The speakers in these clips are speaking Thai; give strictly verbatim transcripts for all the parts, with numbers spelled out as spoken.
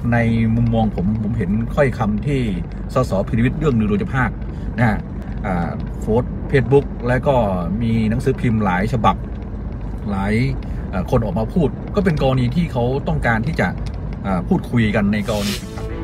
ในมุมมองผมผมเห็นค่อยคำที่สสพิริวิทย์เรื่องหนึ่งโดยเฉพาะนะฮะโพสต์เฟซบุ๊กแล้วก็มีหนังสือพิมพ์หลายฉบับหลายคนออกมาพูดก็เป็นกรณีที่เขาต้องการที่จะพูดคุยกันในกรณี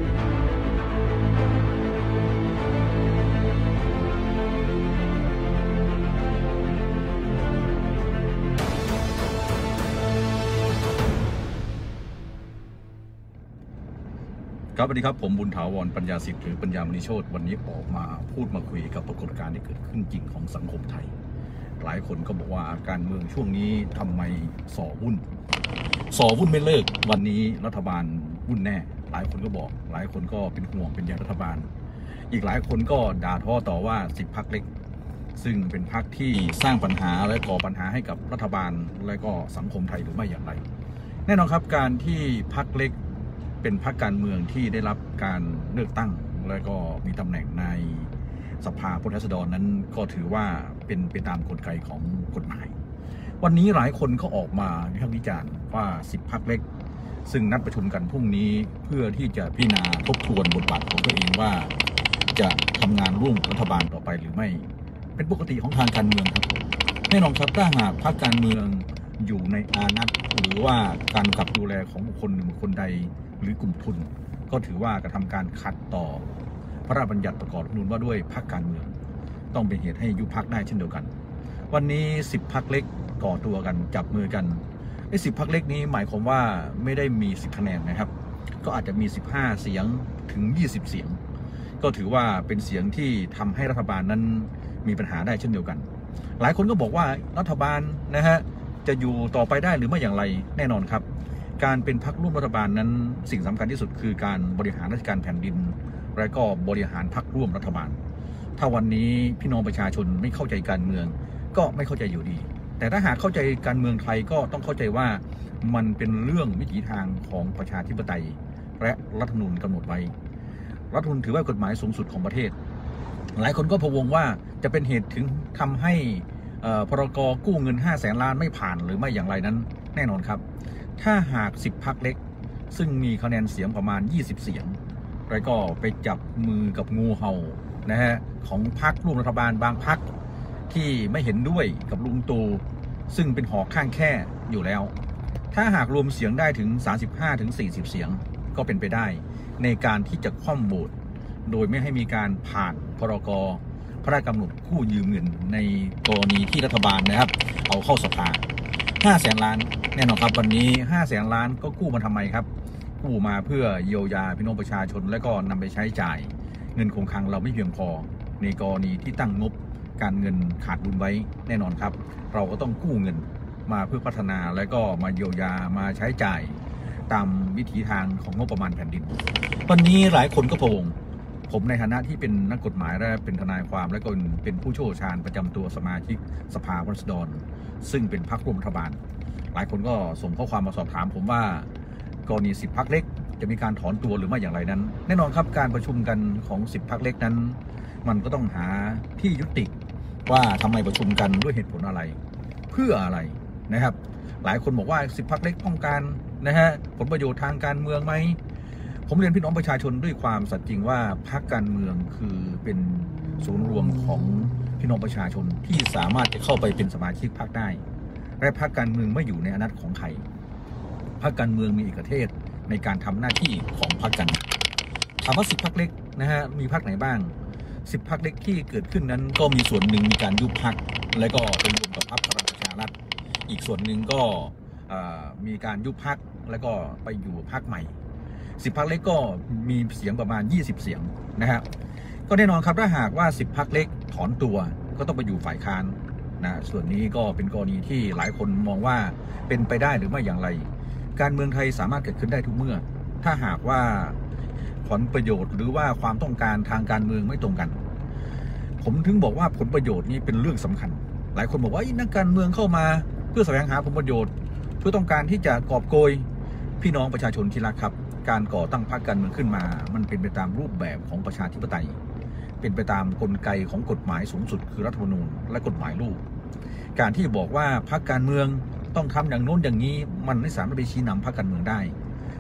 ครับสวัสดีครับผมบุญถาวรปัญญาสิทธิ์หรือปัญญามณีโชติวันนี้ออกมาพูดมาคุยกับปรากฏการณ์ที่เกิดขึ้นจริงของสังคมไทยหลายคนก็บอกว่าการเมืองช่วงนี้ทำไมส่อวุ่นส่อวุ่นไม่เลิกวันนี้รัฐบาลวุ่นแน่หลายคนก็บอกหลายคนก็เป็นห่วงเป็นใยรัฐบาลอีกหลายคนก็ด่าทอต่อว่าสิบพรรคเล็กซึ่งเป็นพรรคที่สร้างปัญหาและก่อปัญหาให้กับรัฐบาลและก็สังคมไทยหรือไม่อย่างไรแน่นอนครับการที่พรรคเล็กเป็นพรรคการเมืองที่ได้รับการเลือกตั้งและก็มีตำแหน่งในสภาผู้แทนราษฎรนั้นก็ถือว่าเป็นไปตามกลไกของกฎหมายวันนี้หลายคนเขาออกมาวิพากษ์วิจารณ์ว่าสิบพรรคเล็กซึ่งนัดประชุมกันพรุ่งนี้เพื่อที่จะพิจารณาทบทวนบทบาทของตัวเองว่าจะทำงานร่วมรัฐบาลต่อไปหรือไม่เป็นปกติของทางการเมืองครับแน่นอนครับถ้าหากพรรคการเมืองอยู่ในอานัตหรือว่าการกำกับดูแลของบุคคลหนึ่งบุคคลใดหรือกลุ่มทุนก็ถือว่ากระทำการขัดต่อพระราชบัญญัติประกอบรัฐธรรมนูญว่าด้วยพรรคการเมืองต้องเป็นเหตุให้ยุบพรรคได้เช่นเดียวกันวันนี้สิบพรรคเล็กก่อตัวกันจับมือกันไอ้สิบพรรคเล็กนี้หมายความว่าไม่ได้มีสิบคะแนนนะครับก็อาจจะมีสิบห้าเสียงถึงยี่สิบเสียงก็ถือว่าเป็นเสียงที่ทำให้รัฐบาลนั้นมีปัญหาได้เช่นเดียวกันหลายคนก็บอกว่ารัฐบาลนะฮะจะอยู่ต่อไปได้หรือไม่อย่างไรแน่นอนครับการเป็นพรรคร่วมรัฐบาลนั้นสิ่งสำคัญที่สุดคือการบริหารราชการแผ่นดินและก็บริหารพรรคร่วมรัฐบาลถ้าวันนี้พี่น้องประชาชนไม่เข้าใจการเมืองก็ไม่เข้าใจอยู่ดีแต่ถ้าหากเข้าใจการเมืองไทยก็ต้องเข้าใจว่ามันเป็นเรื่องวิถีทางของประชาธิปไตยและรัฐธรรมนูญกำหนดไว้รัฐธรรมนูญถือว่ากฎหมายสูงสุดของประเทศหลายคนก็พะวงว่าจะเป็นเหตุถึงทำให้พรก.กู้เงินห้าแสนล้านไม่ผ่านหรือไม่อย่างไรนั้นแน่นอนครับถ้าหากสิบพรรคเล็กซึ่งมีคะแนนเสียงประมาณยี่สิบเสียงแล้วก็ไปจับมือกับงูเห่านะฮะของพรรคร่วมรัฐบาลบางพรรคที่ไม่เห็นด้วยกับลุงตู่ซึ่งเป็นหอกข้างแค่อยู่แล้วถ้าหากรวมเสียงได้ถึง สามสิบห้าถึงสี่สิบ เสียงก็เป็นไปได้ในการที่จะคว่ำโหวตโดยไม่ให้มีการผ่านพรก.พระราชกำหนดกู้ยืมเงินในกรณีที่รัฐบาลนะครับเอาเข้าสภาห้าแสนล้านแน่นอนครับวันนี้ห้าแสนล้านก็กู้มาทำไมครับกู้มาเพื่อเยียวยาพี่น้องประชาชนและก็นำไปใช้จ่ายเงินคงคลังเราไม่เพียงพอในกรณีที่ตั้งงบการเงินขาดดุลไว้แน่นอนครับเราก็ต้องกู้เงินมาเพื่อพัฒนาและก็มาเยียวยามาใช้จ่ายตามวิถีทางของงบประมาณแผ่นดินวันนี้หลายคนก็พะวงผมในฐานะที่เป็นนักกฎหมายและเป็นทนายความและก็เป็นผู้เชี่ยวชาญประจำตัวสมาชิกสภาผู้แทนราษฎรซึ่งเป็นพรรคร่วมรัฐบาลหลายคนก็ส่งข้อความมาสอบถามผมว่ากรณีสิบพรรคเล็กจะมีการถอนตัวหรือไม่อย่างไรนั้นแน่นอนครับการประชุมกันของสิบพรรคเล็กนั้นมันก็ต้องหาที่ยุติว่าทำไมประชุมกันด้วยเหตุผลอะไรเพื่ออะไรนะครับหลายคนบอกว่าสิบพรรคเล็กต้องการนะฮะผลประโยชน์ทางการเมืองไหมผมเรียนพี่น้องประชาชนด้วยความสัตย์จริงว่าพรรคการเมืองคือเป็นศูนย์รวมของพี่น้องประชาชนที่สามารถจะเข้าไปเป็นสมาชิกพรรคได้และพรรคการเมืองไม่อยู่ในอำนาจของใครพรรคการเมืองมีเอกเทศในการทำหน้าที่ของพรรคการถามว่าสิบพรรคเล็กนะฮะมีพรรคไหนบ้างสิบพรรคเล็กที่เกิดขึ้นนั้นก็มีส่วนหนึ่งมีการยุบพรรคและก็เป็นรวมกับพรรคพลังประชารัฐอีกส่วนหนึ่งก็มีการยุบพรรคและก็ไปอยู่พรรคใหม่สิบพรรคเล็กก็มีเสียงประมาณยี่สิบเสียงนะฮะก็แน่นอนครับถ้าหากว่าสิบพรรคเล็กถอนตัวก็ต้องไปอยู่ฝ่ายค้านนะส่วนนี้ก็เป็นกรณีที่หลายคนมองว่าเป็นไปได้หรือไม่อย่างไรการเมืองไทยสามารถเกิดขึ้นได้ทุกเมื่อถ้าหากว่าผลประโยชน์หรือว่าความต้องการทางการเมืองไม่ตรงกันผมถึงบอกว่าผลประโยชน์นี้เป็นเรื่องสำคัญหลายคนบอกว่านักการเมืองเข้ามาเพื่อแสวงหาผลประโยชน์เพื่อต้องการที่จะกอบโกยพี่น้องประชาชนที่รักครับการก่อตั้งพรรคการเมืองขึ้นมามันเป็นไปตามรูปแบบของประชาธิปไตยเป็นไปตามกลไกของกฎหมายสูงสุดคือรัฐธรรมนูญและกฎหมายลูกการที่บอกว่าพรรคการเมืองต้องทำอย่างโน้นอย่างนี้มันไม่สามารถไปชี้นำพรรคการเมืองได้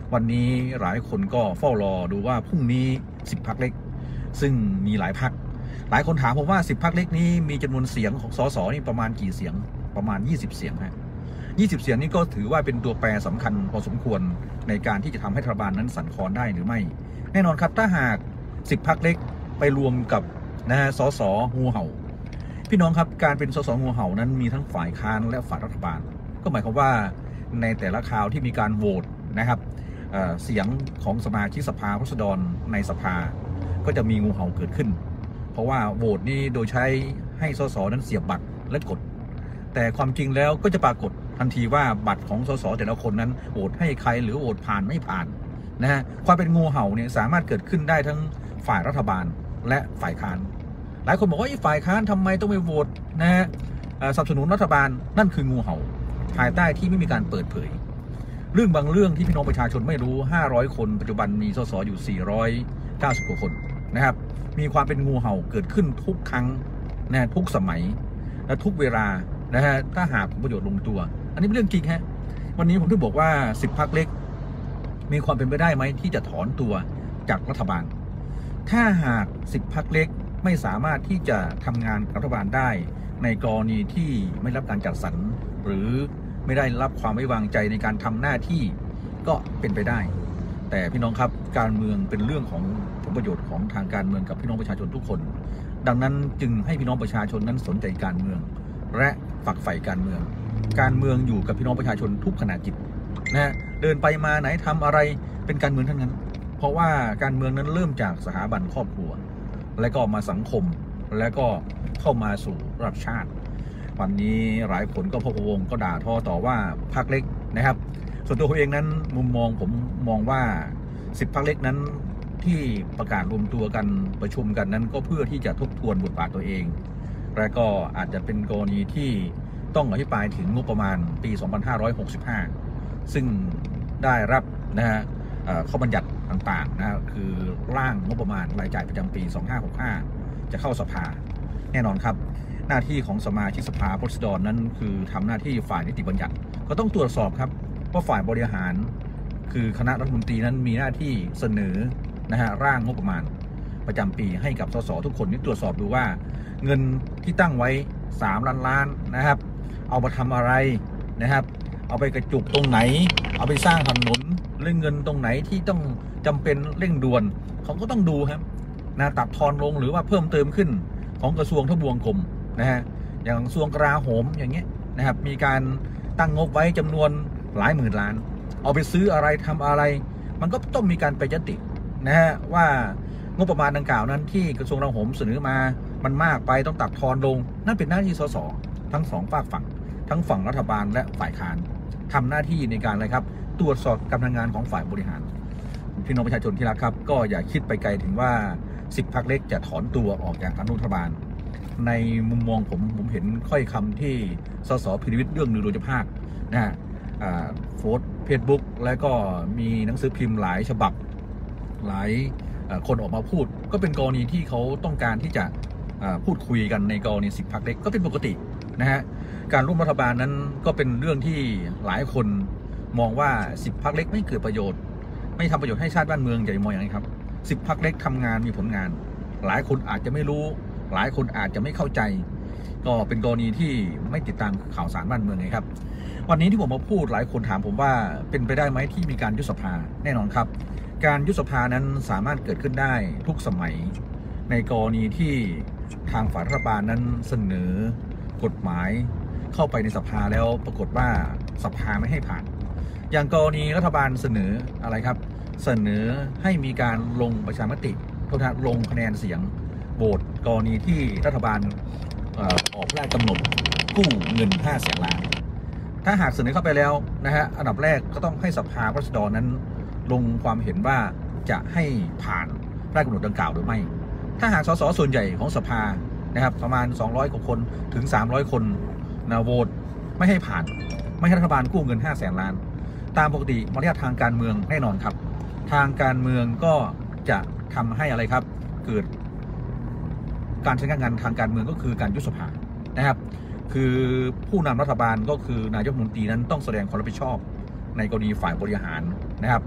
วันนี้หลายคนก็เฝ้ารอดูว่าพรุ่งนี้สิบพรรคเล็กซึ่งมีหลายพรรคหลายคนถามผมว่าสิบพรรคเล็กนี้มีจำนวนเสียงของสสนี่ประมาณกี่เสียงประมาณยี่สิบเสียงฮะยี่สิบเสียงนี้ก็ถือว่าเป็นตัวแปรสำคัญพอสมควรในการที่จะทำให้รัฐบาลนั้นสั่นคลอนได้หรือไม่แน่นอนครับถ้าหากสิบพรรคเล็กไปรวมกับนะฮะสสงูเห่าพี่น้องครับการเป็นสสงูเห่านั้นมีทั้งฝ่ายค้านและฝ่ายรัฐบาลก็หมายความว่าในแต่ละคราวที่มีการโหวตนะครับเอ่อเสียงของสมาชิกสภาราษฎรในสภาก็จะมีงูเห่าเกิดขึ้นเพราะว่าโหวตนี้โดยใช้ให้สสนั้นเสียบบัตรและกดแต่ความจริงแล้วก็จะปรากฏทันทีว่าบัตรของสสแต่ละคนนั้นโหวตให้ใครหรือโหวตผ่านไม่ผ่านนะฮะความเป็นงูเห่าเนี่ยสามารถเกิดขึ้นได้ทั้งฝ่ายรัฐบาลและฝ่ายค้านหลายคนบอกว่าฝ่ายค้านทำไมต้องไปโหวตนะฮะสนับสนุนรัฐบาลนั่นคืองูเห่าภายใต้ที่ไม่มีการเปิดเผยเรื่องบางเรื่องที่พี่น้องประชาชนไม่รู้ห้าร้อยคนปัจจุบันมีสสอยู่สี่ร้อยเก้าสิบกว่าคนนะครับมีความเป็นงูเห่าเกิดขึ้นทุกครั้งนะทุกสมัยและทุกเวลานะฮะถ้าหากผลประโยชน์ลงตัวอันนี้เป็นเรื่องจริงฮะวันนี้ผมถึงบอกว่าสิบพรรคเล็กมีความเป็นไปได้ไหมที่จะถอนตัวจากรัฐบาลถ้าหากสิบพรรคเล็กไม่สามารถที่จะทำงานรัฐบาลได้ในกรณีที่ไม่รับการจัดสรรหรือไม่ได้รับความไว้วางใจในการทำหน้าที่ก็เป็นไปได้แต่พี่น้องครับการเมืองเป็นเรื่องของผลประโยชน์ของทางการเมืองกับพี่น้องประชาชนทุกคนดังนั้นจึงให้พี่น้องประชาชนนั้นสนใจการเมืองและฝักใฝ่การเมืองการเมืองอยู่กับพี่น้องประชาชนทุกขณะจิตนะฮะเดินไปมาไหนทำอะไรเป็นการเมืองทั้งนั้นเพราะว่าการเมืองนั้นเริ่มจากสถาบันครอบครัวและก็มาสังคมและก็เข้ามาสู่ระดับชาติวันนี้หลายคนก็พะวงก็ด่าทอต่อว่าพรรคเล็กนะครับส่วนตัวผมเองนั้นมุมมองผมมองว่าสิบพรรคเล็กนั้นที่ประกาศรวมตัวกันประชุมกันนั้นก็เพื่อที่จะทบทวนบทบาทตัวเองและก็อาจจะเป็นกรณีที่ต้องอภิปรายถึงงบประมาณปีสองพันห้าร้อยหกสิบห้าซึ่งได้รับนะฮะข้อบัญญัติต่างๆนะคือร่างงบประมาณรายจ่ายประจำปีสองพันห้าร้อยหกสิบห้าจะเข้าสภาแน่นอนครับหน้าที่ของสมาชิกสภาผู้แทนราษฎรนั้นคือทำหน้าที่ฝ่ายนิติบัญญัติก็ต้องตรวจสอบครับว่าฝ่ายบริหารคือคณะรัฐมนตรีนั้นมีหน้าที่เสนอนะฮะร่างงบประมาณประจำปีให้กับสสทุกคนนี่ตรวจสอบดูว่าเงินที่ตั้งไว้สามล้านล้านนะครับเอามาทำอะไรนะครับเอาไปกระจุกตรงไหนเอาไปสร้างถนนเรื่องเงินตรงไหนที่ต้องจำเป็นเร่งด่วนเขาก็ต้องดูครับนะตัดทอนลงหรือว่าเพิ่มเติมขึ้นของกระทรวงทบวงกรมนะฮะอย่างกระทรวงกลาโหมอย่างเงี้ยนะครับมีการตั้งงบไว้จำนวนหลายหมื่นล้านเอาไปซื้ออะไรทำอะไรมันก็ต้องมีการไปยตินะฮะว่างบประมาณดังกล่าวนั้นที่กระทรวงกลาโหมเสนอมามันมากไปต้องตัดทอนลงนั่นเป็นหน้าที่สสทั้งสองฝากฝั่งทั้งฝั่งรัฐบาลและฝ่ายค้านทำหน้าที่ในการอะไรครับตรวจสอบการทำงานของฝ่ายบริหารพี่น้องประชาชนที่รักครับก็อย่าคิดไปไกลถึงว่าสิบพรรคเล็กจะถอนตัวออกจากรัฐบาลในมุมมองผมผมเห็นค่อยคำที่สสพิรวิทย์เรื่องนึงโดยเฉพาะนะฮะโพสต์เฟซบุ๊กแล้วก็มีหนังสือพิมพ์หลายฉบับหลายคนออกมาพูดก็เป็นกรณีที่เขาต้องการที่จะพูดคุยกันในกรณีสิบพรรคเล็กก็เป็นปกตินะฮะการร่วมรัฐบาลนั้นก็เป็นเรื่องที่หลายคนมองว่าสิบพรรคเล็กไม่เกิดประโยชน์ไม่ทำประโยชน์ให้ชาติบ้านเมืองอย่ามองอย่างนี้ครับสิบพรรคเล็กทำงานมีผลงานหลายคนอาจจะไม่รู้หลายคนอาจจะไม่เข้าใจก็เป็นกรณีที่ไม่ติดตามข่าวสารบ้านเมืองไงครับวันนี้ที่ผมมาพูดหลายคนถามผมว่าเป็นไปได้ไหมที่มีการยุบสภาแน่นอนครับการยุบสภานั้นสามารถเกิดขึ้นได้ทุกสมัยในกรณีที่ทางฝ่ายรัฐบาลนั้นเสนอกฎหมายเข้าไปในสภาแล้วปรากฏว่าสภาไม่ให้ผ่านอย่างกรณีรัฐบาลเสนออะไรครับเสนอให้มีการลงประชามติโทษนะลงคะแนนเสียงโหวตกรณีที่รัฐบาลออกพระราชกำหนดกู้เงินห้าแสนล้านถ้าหากเสนอเข้าไปแล้วนะฮะอันดับแรกก็ต้องให้สภาผู้แทนราษฎรนั้นลงความเห็นว่าจะให้ผ่านพระราชกำหนดดังกล่าวหรือไม่ถ้าหากสสส่วนใหญ่ของสภานะครับประมาณสองร้อยกว่าคนถึงสามร้อยคนนะโหวตไม่ให้ผ่านไม่ให้รัฐบาลกู้เงินห้าแสนล้านตามปกติมารยาททางการเมืองแน่นอนครับทางการเมืองก็จะทำให้อะไรครับเกิดการใช้งานทางการเมืองก็คือการยุบสภานะครับคือผู้นำรัฐบาลก็คือนายกรัฐมนตรีนั้นต้องแสดงความรับผิดชอบในกรณีฝ่ายบริหารนะครับ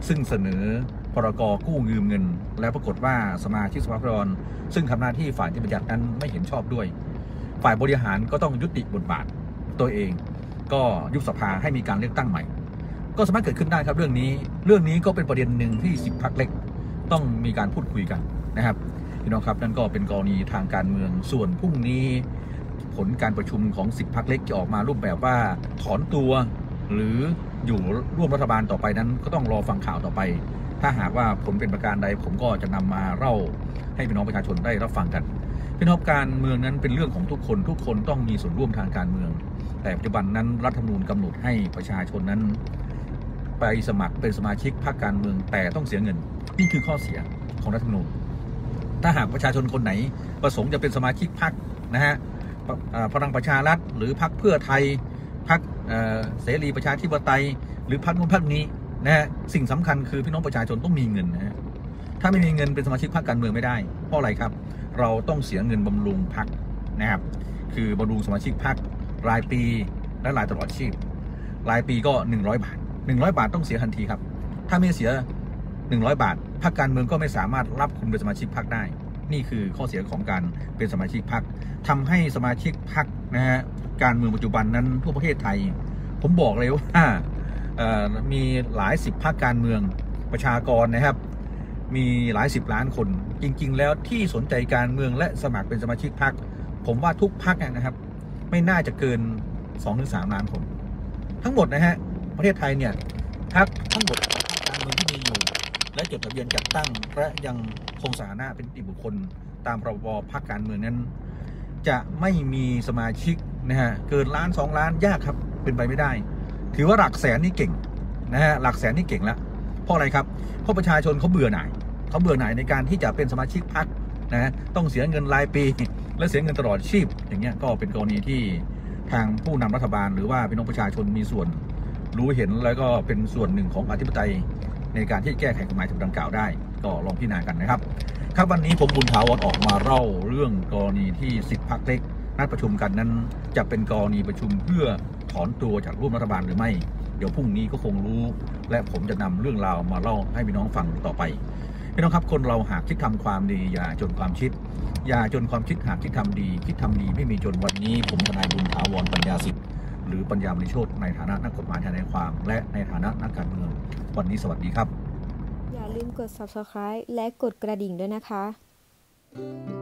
ซึ่งเสนอพรกกู้ยืมเงินแล้วปรากฏว่าสมาชิกสภาผู้แทนซึ่งทำหน้าที่ฝ่ายนิติบัญญัตินั้นไม่เห็นชอบด้วยฝ่ายบริหารก็ต้องยุติบทบาทตัวเองก็ยุบสภาให้มีการเลือกตั้งใหม่ก็สามารถเกิดขึ้นได้ครับเรื่องนี้เรื่องนี้ก็เป็นประเด็นหนึ่งที่สิบพรรคเล็กต้องมีการพูดคุยกันนะครับพี่น้องครับนั่นก็เป็นกรณีทางการเมืองส่วนพรุ่งนี้ผลการประชุมของสิบพรรคเล็กจะออกมารูปแบบว่าถอนตัวหรืออยู่ร่วมรัฐบาลต่อไปนั้นก็ต้องรอฟังข่าวต่อไปถ้าหากว่าผลเป็นประการใดผมก็จะนำมาเล่าให้พี่น้องประชาชนได้รับฟังกันพี่น้องการเมืองนั้นเป็นเรื่องของทุกคนทุกคนต้องมีส่วนร่วมทางการเมืองแต่ปัจจุบันนั้นรัฐธรรมนูญกำหนดให้ประชาชนนั้นไปสมัครเป็นสมาชิกพรรคการเมืองแต่ต้องเสียเงินนี่คือข้อเสียของรัฐธรรมนูญถ้าหากประชาชนคนไหนประสงค์จะเป็นสมาชิกพรรคนะฮะพลังประชารัฐหรือพรรคเพื่อไทยพรรคเสรีประชาธิปไตยหรือพรรคนู้นพรรคนี้นะฮะสิ่งสำคัญคือพี่น้องประชาชนต้องมีเงินนะฮะถ้าไม่มีเงินเป็นสมาชิกพรรคการเมืองไม่ได้เพราะอะไรครับเราต้องเสียเงินบำรุงพรรคนะครับคือบำรุงสมาชิกพรรครายปีและรายตลอดชีพรายปีก็หนึ่งร้อยบาทหนึ่งร้อยบาทต้องเสียทันทีครับถ้าไม่เสียหนึ่งร้อยบาทพรรคการเมืองก็ไม่สามารถรับคุณเป็นสมาชิกพรรคได้นี่คือข้อเสียของการเป็นสมาชิกพรรคทำให้สมาชิกพรรคนะฮะการเมืองปัจจุบันนั้นทั่วประเทศไทยผมบอกเลยว่ามีหลายสิบพรรคการเมืองประชากรนะครับมีหลายสิบล้านคนจริงๆแล้วที่สนใจการเมืองและสมัครเป็นสมาชิกพรรคผมว่าทุกพรรคนะครับไม่น่าจะเกิน สองถึงสาม ล้านคนทั้งหมดนะฮะประเทศไทยเนี่ยพรรคทั้งหมดของพรรคการเมืองที่มีอยู่และจดทะเบียนจัดตั้งและยังคงสถานะเป็นนิติบุคคลตามพรบพรรคการเมืองนั้นจะไม่มีสมาชิกนะฮะเกินล้านสองล้านยากครับเป็นไปไม่ได้ถือว่าหลักแสนนี่เก่งนะฮะหลักแสนนี่เก่งแล้วเพราะอะไรครับเพราะประชาชนเขาเบื่อหน่ายเขาเบื่อหน่ายในการที่จะเป็นสมาชิกพรรคนะต้องเสียเงินรายปีและเสียเงินตลอดชีพอย่างเงี้ยก็เป็นกรณีที่ทางผู้นำรัฐบาลหรือว่าพี่น้องประชาชนมีส่วนรู้เห็นแล้วก็เป็นส่วนหนึ่งของอธิปไตยในการที่แก้ไขกฎหมายดังกล่าวได้ก็ลองพิจารณากันนะครับครับวันนี้ผมบุญถาวรออกมาเล่าเรื่องกรณีที่สิบพรรคเล็กนัดประชุมกันนั้นจะเป็นกรณีประชุมเพื่อถอนตัวจากร่วมรัฐบาลหรือไม่เดี๋ยวพรุ่งนี้ก็คงรู้และผมจะนำเรื่องราวมาเล่าให้พี่น้องฟังต่อไปพี่น้องครับคนเราหากคิดทำความดีอย่าจนความคิดอย่าจนความคิดหากคิดทำดีคิดทำดีไม่มีจนวันนี้ผมทนายบุญถาวรปัญญาสิทธิ์หรือปัญญามณีโชติในฐานะนักกฎหมายทนายความและในฐานะนักการเมืองวันนี้สวัสดีครับอย่าลืมกด ซับสไครบ์ และกดกระดิ่งด้วยนะคะ